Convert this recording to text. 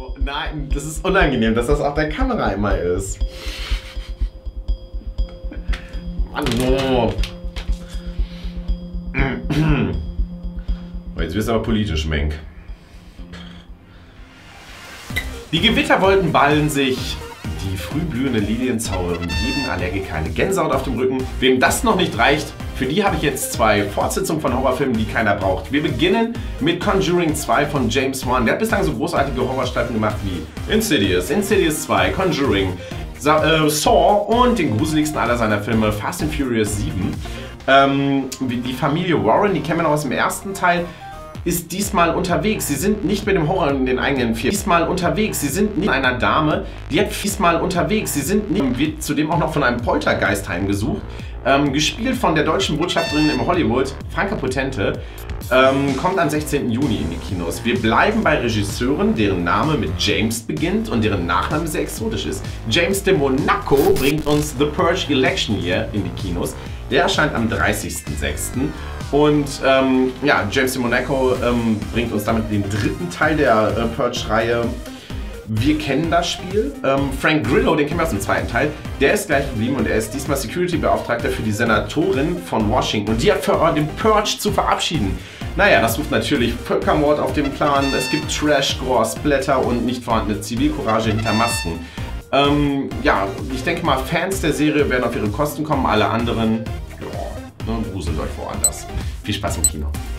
Oh, nein, das ist unangenehm, dass das auf der Kamera immer ist. Mann, oh. Jetzt wirst du aber politisch, Menk. Die Gewitterwolken ballen sich, die frühblühende Lilien zaubern jedem Allergiker eine Gänsehaut auf dem Rücken. Wem das noch nicht reicht, für die habe ich jetzt zwei Fortsetzungen von Horrorfilmen, die keiner braucht. Wir beginnen mit Conjuring 2 von James Wan. Der hat bislang so großartige Horrorstreifen gemacht wie Insidious, Insidious 2, Conjuring, Saw und den gruseligsten aller seiner Filme Fast and Furious 7. Die Familie Warren, die kennen wir noch aus dem ersten Teil, ist diesmal unterwegs. Sie sind nicht mit dem Horror in den eigenen vier. Diesmal unterwegs. Sie sind nicht einer Dame, die hat diesmal unterwegs. Sie sind nicht, wird zudem auch noch von einem Poltergeist heimgesucht. Gespielt von der deutschen Botschafterin im Hollywood, Franka Potente. Kommt am 16. Juni in die Kinos. Wir bleiben bei Regisseuren, deren Name mit James beginnt und deren Nachname sehr exotisch ist. James de Monaco bringt uns The Purge Election Year in die Kinos. Der erscheint am 30.06. Und ja, James de Monaco bringt uns damit den dritten Teil der Purge-Reihe. Wir kennen das Spiel. Frank Grillo, den kennen wir aus dem zweiten Teil, der ist gleich geblieben und er ist diesmal Security-Beauftragter für die Senatorin von Washington. Und die hat vor, den Purge zu verabschieden. Naja, das ruft natürlich Völkermord auf den Plan. Es gibt Trash, Gore, Splatter und nicht vorhandene Zivilcourage hinter Masken. Ja, ich denke mal, Fans der Serie werden auf ihre Kosten kommen. Alle anderen, ja, gruselt euch woanders. Viel Spaß im Kino.